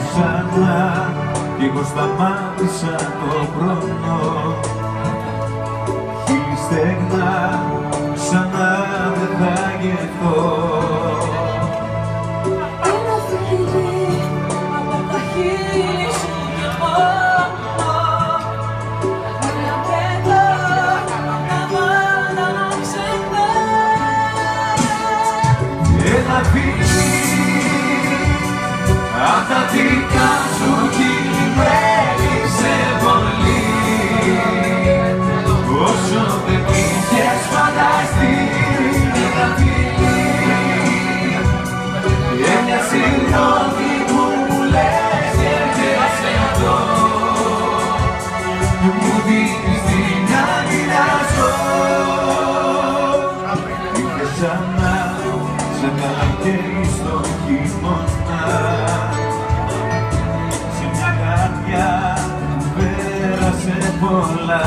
ξανά κι εγώ σταμάτησα το χρόνο. Χείλη στεγνά, ξανά δεν θα γεθώ. Ένα φιλί από τα χείλη σου κι μόνο. Μια πέτρα να πάντα να ξεχνά. Ένα φιλί απ' τα δικά σου χείλη με έλειψε πολύ. Όσο δεν είχες φανταστεί ένα φιλί και μια συγγνώμη που μου λες και έρχεσαι εδώ. Μου δίνεις την άδεια να ζω. Ήρθες ξανά σαν καλοκαίρι στον χειμώνα, σε μια καρδιά που πέρασε πολλά.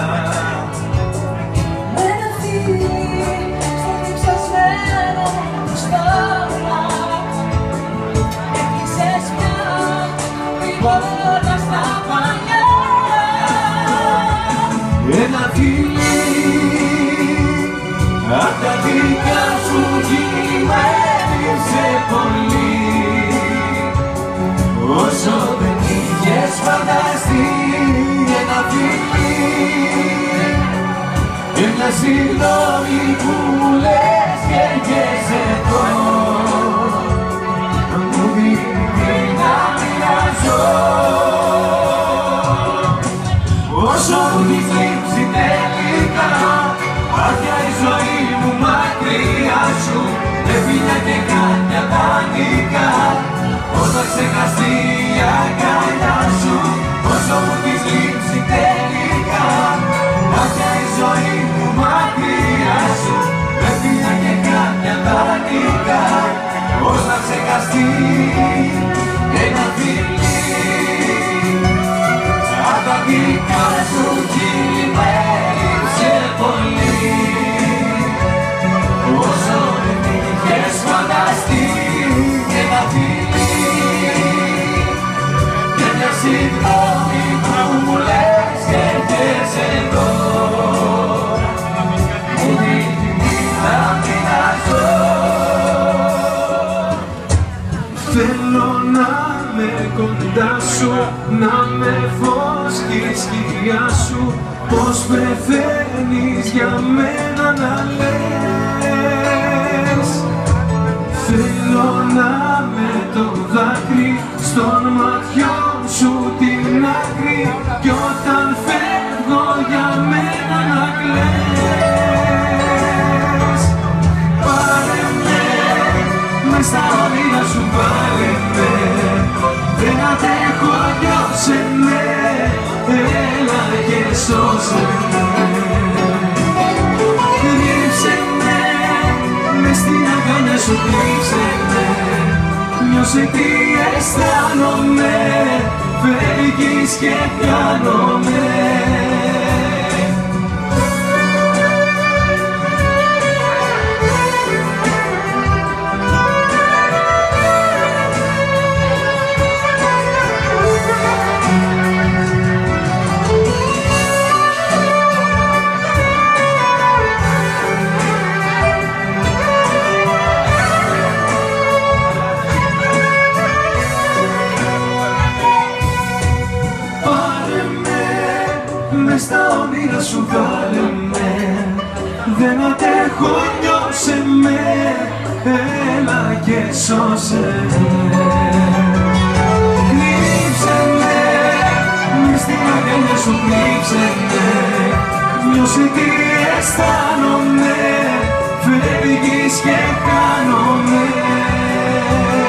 Με ένα φιλί στο διψασμένο μου στόμα έκλεισες πια την πόρτα στα παλιά. Ένα φιλί απ' τα δικά σου χείλη με έλειψε πολύ. Όσο δεν είχες φανταστεί ένα φιλί και μια συγγνώμη που μου λες και έρχεσαι εδώ. Μου δίνει δύναμη να ζω. Όσο μου έχεις λείψει τελικά, άδεια η ζωή μου μακριά σου. Δεν φύγα και κάποια δανεικά όταν ξεχαστεί η αγκαλιά σου. Όσο μου έχεις λείψει τελικά, άδεια η ζωή μου μακριά σου. Δεν φύγα και κάποια δανεικά όταν ξεχαστεί ένα φιλί. Απ' τα δικά σου χείλη με έλειψε πολύ. Όσο δεν είχες φανταστεί ένα φιλί και μια συγγνώμη που μου λες και έρχεσαι εδώ. Μου δίνει δύναμη να ζω. Θέλω να με κοντά σου, να με φως και η σκιά σου. Πως πεθαίνεις για μένα να λες. Θέλω να με το δάκρυ στον ματιών σου την άκρη κι όταν φεύγω για μένα να κλαις. Πάρε με, μες στα όνειρα σου πάρε με. Δεν αντέχω, νιώσε με, έλα και σώσε με. Κρύψε με, μες στην αγκαλιά σου κρύψε με. Νιώσε τι αισθάνομαι, φεύγεις και πιάνομαι. Μες στα όνειρα σου βάλε με. Δεν αντέχω, νιώσε με, έλα και σώσε με. Κρύψε με, μες στην αγκαλιά σου κρύψε με. Νιώσε τι αισθάνομαι, φεύγεις και χάνομαι.